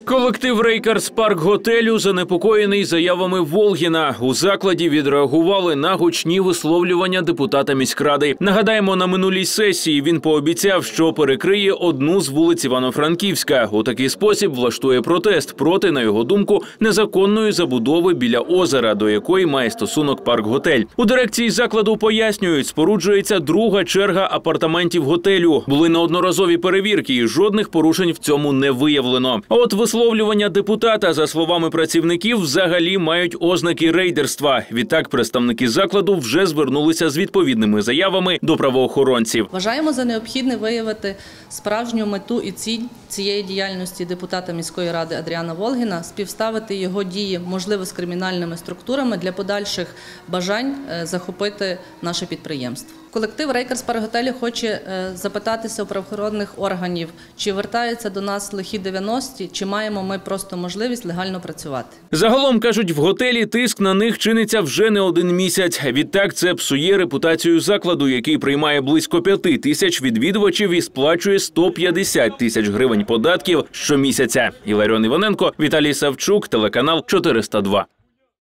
Колектив «Рейкерс Парк Готелю» занепокоєний заявами Волгіна. У закладі відреагували на гучні висловлювання депутата міськради. Нагадаємо, на минулій сесії він пообіцяв, що перекриє одну з вулиць Івано-Франківська. У такий спосіб влаштує протест проти, на його думку, незаконної забудови біля озера, до якої має стосунок парк-готель. У дирекції закладу пояснюють, споруджується друга черга апартаментів готелю. Були неодноразові перевірки і жодних порушень в цьому не виявлено. А от висловлювання депутата, за словами працівників, взагалі мають ознаки рейдерства. Відтак представники закладу вже звернулися з відповідними заявами до правоохоронців. Вважаємо за необхідне виявити справжню мету і ціль цієї діяльності депутата міської ради Адріана Волгіна, співставити його дії, можливо, з кримінальними структурами для подальших бажань захопити наше підприємство. Колектив «Рейкерс Парк Готелю» хоче запитатися у правоохоронних органів, чи вертаються до нас лихі 90-ті, чи маємо ми просто можливість легально працювати. Загалом, кажуть, в готелі тиск на них чиниться вже не один місяць. Відтак це псує репутацію закладу, який приймає близько 5 тисяч відвідувачів і сплачує 150 тисяч гривень податків щомісяця. Іларіон Іваненко, Віталій Савчук, телеканал 402.